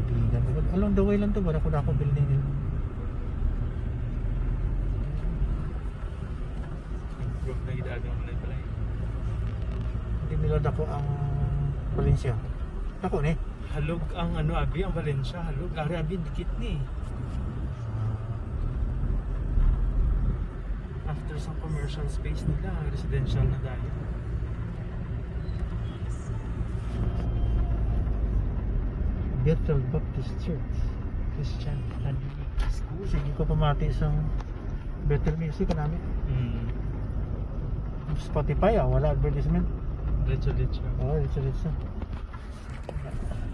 kaibigan. Along the way lang to, Barako building nila. Improve na gidagawa na pala. Hindi nila dako ang Valencia. Dako ni. Halog ang abi ang Valencia, halog ari abi dikit ni. After some commercial space nila, residential na dahil. Bethel Baptist Church. Christian School. Sige ko pamati isang Bethel Music namin. Spotify wala advertisement. Diretso. Oh, it's